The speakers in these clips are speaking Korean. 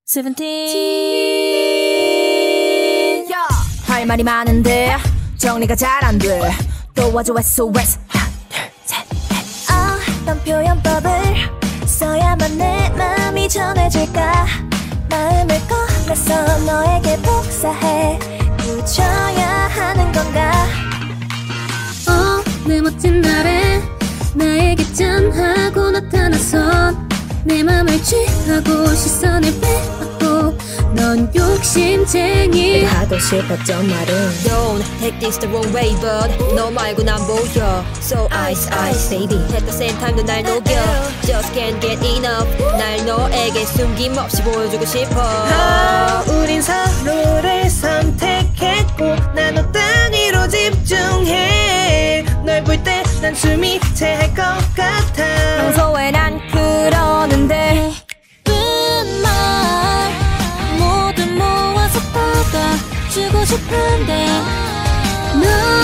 17 할 말이 많은데 정리가 잘 안 돼. 도와줘 SOS. 어떤 표현법을 써야만 내 마음이 전해질까. 마음을 꺼내서 너에게 복사해 붙여야 하는 건가. 내 멋진 날에 나에게 짠하고 나타나선 내 맘을 취하고 시선을 빼앗고 넌 욕심쟁이. 내가 하고 싶었던 말은 Don't take this the wrong way but 너 말고 난 보여. So ice ice baby At the same time 너 날 녹여. Just can't get enough. 날 너에게 숨김없이 보여주고 싶어. 우린 서로를 선택했고 난 너 따위로 집중해. 널 볼 때 난 숨이 채할 것 같아. 평소에 난 그러는데 말 모두 모아서 받아주고 싶은데 너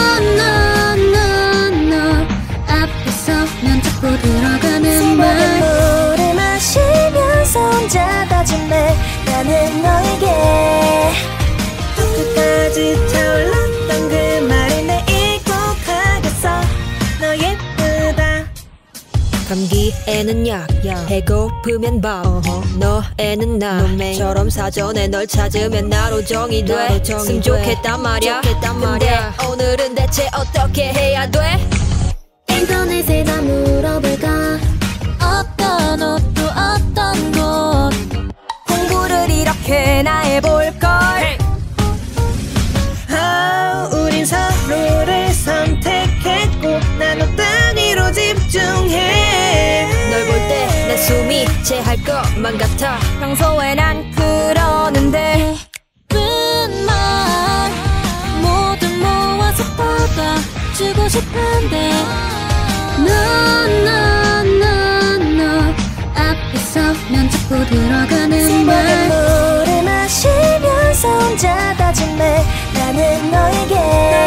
앞에서 난 자꾸 들어가는 말. 물을 마시면서 혼자 다짐해. 나는 너에게 끝까지 차올랐던 그 말을 내일 꼭 하겠어. 너 예쁘다. 감기에는 약 배고프면 밥 너에는 나처럼 사전에 널 찾으면 나로 정이 돼. 승 좋겠단 말야. 근데 오늘은 대체 어떻게 해야 돼? 인터넷에다 물어볼까. 어떤 옷도 어떤 곳 공부를 이렇게나 해볼걸. 우린 서로를 선택했고 난 너 따위로 집중해. 널 볼 때 내 숨이 채할 것만 같아. 평소에 난 그러는데 말 모두 모아서 받아주고 싶은데 너 앞에서 난 자꾸 들어가는 말. 물을 마시면서 혼자 다짐해. 나는 너에게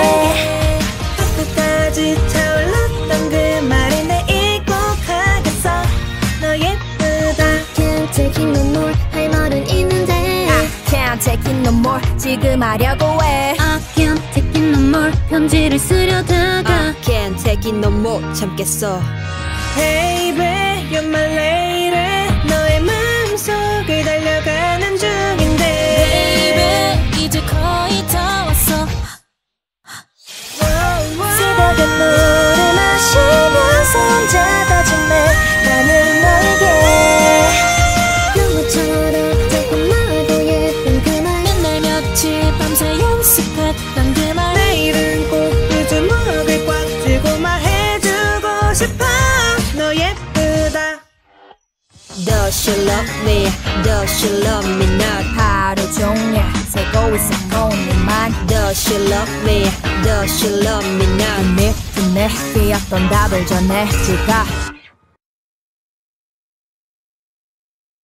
끝까지 차올랐던 그 말을 내일 꼭 하겠어. 너 예쁘다. Can't take it no more. 할 말은 있는데 Can't take it no more. 지금 하려고 해. I can't take it no more. 편지를 쓰려다가 I can't take it no more. 참겠어. Hey babe, you're my lady. 너의 마음속을 달려가는 중인데 Baby 이제 거의 다 왔어. 새벽에 물을 마시면서 혼자 다짐해. 나는 너에게 영화처럼 조금만도 예쁜 그 말. 맨날 며칠 밤새 연습했던 그 말. 내일은 꼭 그 주먹을 꽉 쥐고 말해주고 싶어. 너 예쁘다. Does she love me? Does she love me not? 하루 종일 새고 있었던 네만 Does she love me? Does she love me not? 내 귀였던 답을 전해줄까.